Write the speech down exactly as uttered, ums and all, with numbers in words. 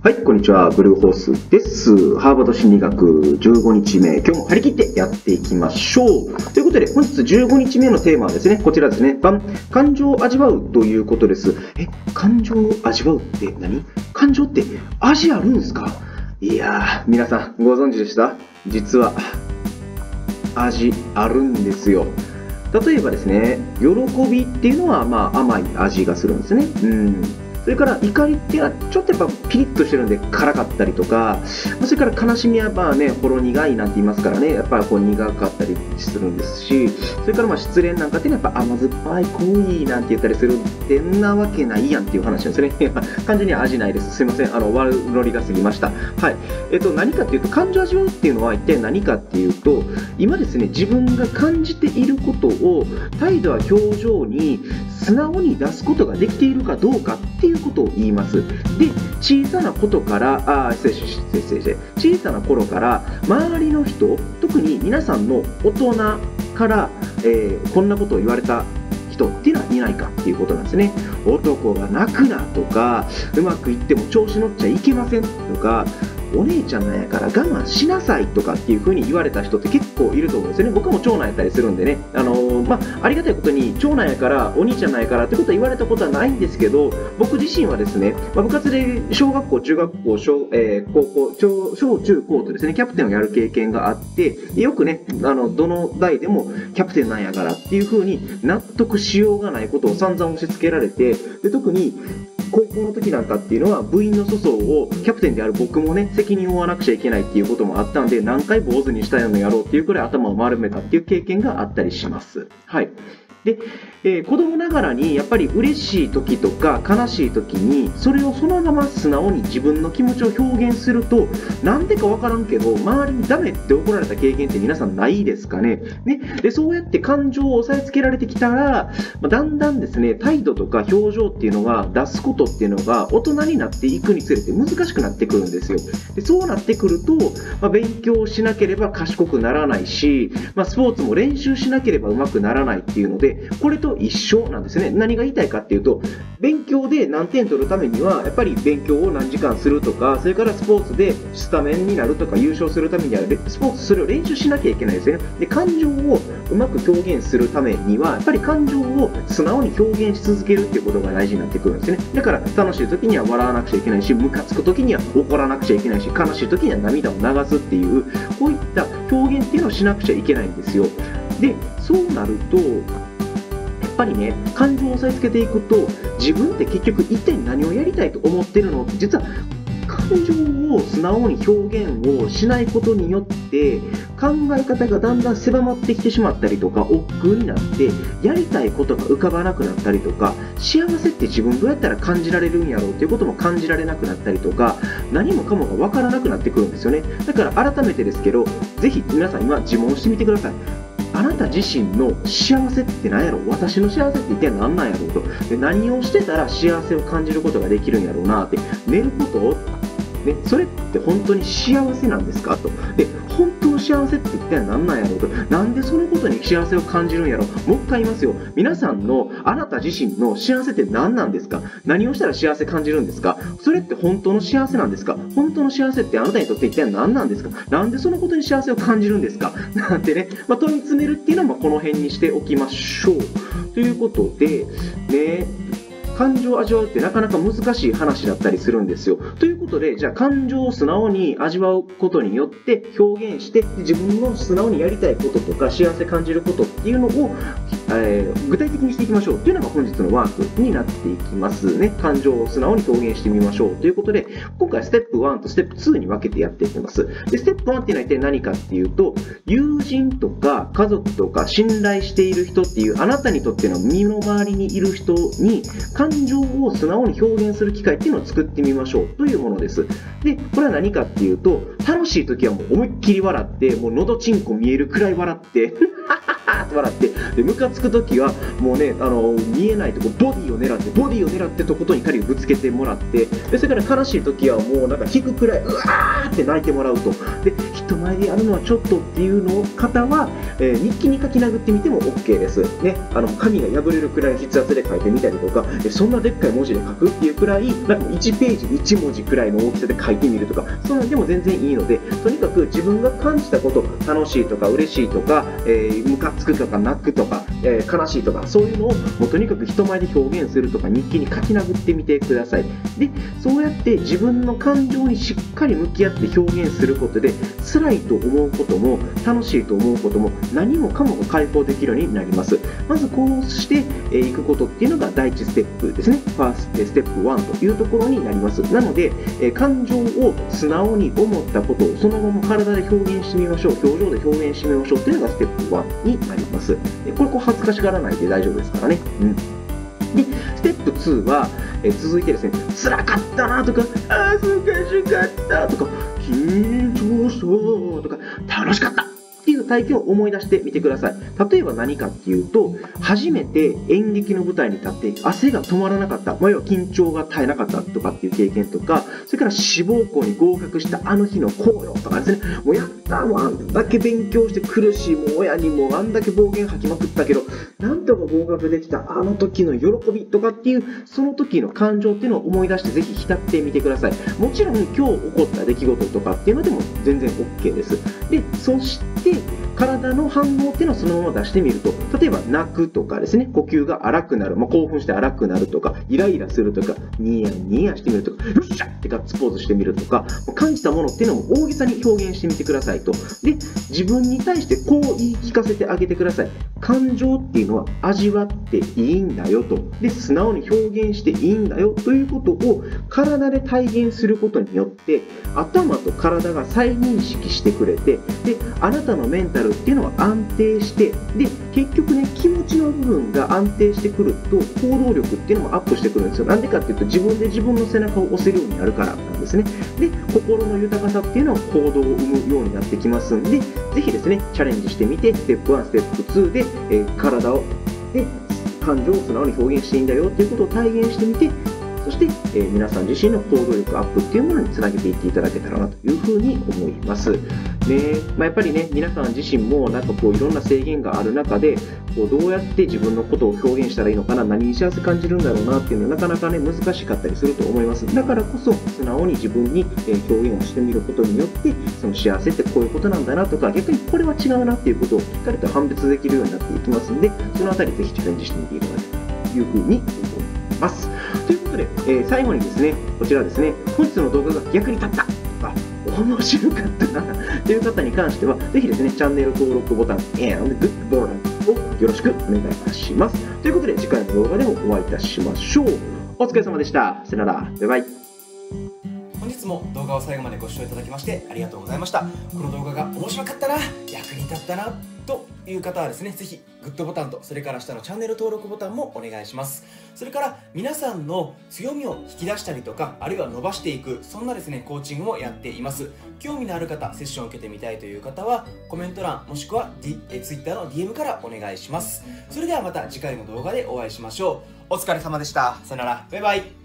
はい、こんにちは。ブルーホースです。ハーバード心理学じゅうごにちめ、今日も張り切ってやっていきましょう。ということで、本日じゅうごにちめのテーマはですね、こちらですね。バン、感情を味わうということです。え、感情を味わうって何？感情って味あるんですか？いやー、皆さんご存知でした？実は、味あるんですよ。例えばですね、喜びっていうのは、まあ、甘い味がするんですね。うん。それから怒りっていうのはちょっとやっぱピリッとしてるんで辛かったりとか、それから悲しみはまあね、ほろ苦いなんて言いますからね、やっぱりこう苦かったりするんですし、それからまあ失恋なんかっていうのはやっぱ甘酸っぱい恋なんて言ったりするってんなわけないやんっていう話なんですね。完全には味ないです。すいません。あの、悪ノリが過ぎました。はい。えっと、何かっていうと、感情を味わうっていうのは一体何かっていうと、今ですね、自分が感じていることを態度や表情に素直に出すことができているかどうかっていうことを言います。で、小さなことから、あ、失礼し、失礼失礼失礼、小さな頃から周りの人、特に皆さんの大人から、えー、こんなことを言われた人っていうのはいないかっていうことなんですね。男が泣くなとか、うまくいっても調子乗っちゃいけませんとか、お姉ちゃんなんやから我慢しなさいとかっていう風に言われた人って結構いると思うんですよね。僕も長男やったりするんでね、あのー、まあ、ありがたいことに長男やからお兄ちゃんなんやからってことは言われたことはないんですけど、僕自身はですね、まあ、部活で小学校、中学校、小、えー、高校、小、小中高とですね、キャプテンをやる経験があって、よくね、あの、どの代でもキャプテンなんやからっていう風に納得しようがないことを散々押し付けられて、で、特に高校の時なんかっていうのは部員の粗相をキャプテンである僕もね責任を負わなくちゃいけないっていうこともあったんで、何回坊主にしたいのやろうっていうくらい頭を丸めたっていう経験があったりします。はい。で、えー、子供ながらにやっぱり嬉しい時とか悲しい時にそれをそのまま素直に自分の気持ちを表現すると、なんでかわからんけど周りにダメって怒られた経験って皆さんないですかね。ね、でそうやって感情を押さえつけられてきたら、まあ、だんだんですね態度とか表情っていうのが出すことっていうのが大人になっていくにつれて難しくなってくるんですよ。でそうなってくると、まあ、勉強しなければ賢くならないし、まあ、スポーツも練習しなければ上手くならないっていうので、これと一緒なんですね。何が言いたいかっていうと、勉強で何点取るためにはやっぱり勉強を何時間するとか、それからスポーツでスタメンになるとか優勝するためにはスポーツそれを練習しなきゃいけないですね。で感情をうまく表現するためにはやっぱり感情を素直に表現し続けるっていうことが大事になってくるんですね。だから楽しい時には笑わなくちゃいけないし、ムカつく時には怒らなくちゃいけないし、悲しい時には涙を流すっていうこういった表現っていうのをしなくちゃいけないんですよ。でそうなるとやっぱりね、感情を押さえつけていくと、自分って結局一体何をやりたいと思ってるのって、実は感情を素直に表現をしないことによって考え方がだんだん狭まってきてしまったりとか、億劫になってやりたいことが浮かばなくなったりとか、幸せって自分どうやったら感じられるんやろうっていうことも感じられなくなったりとか、何もかもが分からなくなってくるんですよね。だから改めてですけど、ぜひ皆さん今自問してみてください。あなた自身の幸せって何やろう、私の幸せって一体何なんやろうと、で何をしてたら幸せを感じることができるんやろうなって、寝ることね、それって本当に幸せなんですかと。で、本当の幸せって一体何なんやろうと。なんでそのことに幸せを感じるんやろう。もう一回言いますよ。皆さんの、あなた自身の幸せって何なんですか？何をしたら幸せ感じるんですか？それって本当の幸せなんですか？本当の幸せってあなたにとって一体何なんですか？なんでそのことに幸せを感じるんですか？なんてね、まあ、問い詰めるっていうのはこの辺にしておきましょう。ということで、ね、感情を味わうってなかなか難しい話だったりするんですよ。ということで、じゃあ感情を素直に味わうことによって表現して、自分の素直にやりたいこととか幸せ感じることっていうのを、えー、具体的にしていきましょうっていうのが本日のワークになっていきますね。感情を素直に表現してみましょうということで、今回ステップワンとステップツーに分けてやっていきます。で、ステップワンっていうのは一体何かっていうと、友人とか家族とか信頼している人っていうあなたにとっての身の回りにいる人に感情を素直に表現する機会っていうのを作ってみましょうというものです。で、これは何かっていうと、楽しい時はもう思いっきり笑って、もう喉チンコ見えるくらい笑ってーって笑って、でムカつく時はもうね、あの見えないとこボディを狙ってボディを狙ってとことん怒りをぶつけてもらって、でそれから悲しい時はもうなんか引くくらいうわーって泣いてもらうと。で人前でやるのはちょっとっていうの方は、えー、日記に書き殴ってみても OK ですね。あの紙が破れるくらいの筆圧で書いてみたりとか、えそんなでっかい文字で書くっていうくらいなんかいちページいち文字くらいの大きさで書いてみるとか、そんなんでも全然いいので、とにかく自分が感じたこと、楽しいとか嬉しいとか、えー、ムカつくとか泣くとか、えー、悲しいとか、そういうのをもうとにかく人前で表現するとか、日記に書き殴ってみてください。でそうやって自分の感情にしっかり向き合って表現することで、辛いと思うことも楽しいと思うことも何もかもが解放できるようになります。まずこうしていくことっていうのが第一ステップですね。ファーストステップワンというところになります。なので感情を素直に思ったことをそのまま体で表現してみましょう、表情で表現してみましょうというのがステップワンになります。これこう恥ずかしがらないで大丈夫ですからね。うんでステップツーは、え続いてですね、辛かったなとか、あー難しかったとか、緊張したとか、楽しかったっていう体験を思い出してみてください。例えば何かっていうと、初めて演劇の舞台に立って汗が止まらなかった、まあ、要は緊張が絶えなかったとかっていう経験とか、それから志望校に合格したあの日の高揚とかですね、もうやったもうあんだけ勉強して苦しい、もう親にもあんだけ暴言吐きまくったけど、なんとか合格できたあの時の喜びとかっていう、その時の感情っていうのを思い出してぜひ浸ってみてください。もちろん今日起こった出来事とかっていうのでも全然 OK です。でそして体の反応っていうのをそのまま出してみると、例えば泣くとかですね、呼吸が荒くなる、まあ、興奮して荒くなるとか、イライラするとか、ニヤニヤしてみるとか、よっしゃってガッツポーズしてみるとか、感じたものっていうのも大げさに表現してみてくださいと。で自分に対してこう言い聞かせてあげてください。感情っていうのは味わっていいんだよと。で素直に表現していいんだよということを体で体現することによって、頭と体が再認識してくれて、であなたのメンタルっていうのは安定して、で結局ね、気持ちの部分が安定してくると行動力っていうのもアップしてくるんですよ。なんでかっていうと、自分で自分の背中を押せるようになるからなんですね。で心の豊かさっていうのは行動を生むようになってきますんで、ぜひですねチャレンジしてみて、ステップワンステップツーで、えー、体をで感情を素直に表現していいんだよっていうことを体現してみて、そして、えー、皆さん自身の行動力アップっていうものにつなげていっていただけたらなというふうに思います。ねまあ、やっぱりね、皆さん自身もなんかこういろんな制限がある中で、こうどうやって自分のことを表現したらいいのかな、何に幸せ感じるんだろうなっていうのはなかなかね難しかったりすると思います。だからこそ素直に自分に表現をしてみることによって、その幸せってこういうことなんだなとか、逆にこれは違うなっていうことをしっかりと判別できるようになっていきますので、そのあたりぜひチャレンジしてみていただけたらというふうに思います。ということで、えー、最後にですね、こちらですね、本日の動画が役に立ったとか面白かったなという方に関しては、ぜひですねチャンネル登録ボタン and グッドボタンをよろしくお願いいたします。ということで、次回の動画でもお会いいたしましょう。お疲れ様でした。さよなら。バイバイ。 本日も動画を最後までご視聴いただきましてありがとうございました。この動画が面白かったな、役に立ったなという方はですね、ぜひグッドボタンと、それから下のチャンネル登録ボタンもお願いします。それから皆さんの強みを引き出したりとか、あるいは伸ばしていく、そんなですねコーチングをやっています。興味のある方、セッションを受けてみたいという方はコメント欄もしくは、D、え Twitter の ディーエム からお願いします。それではまた次回の動画でお会いしましょう。お疲れ様でした。さよなら。バイバイ。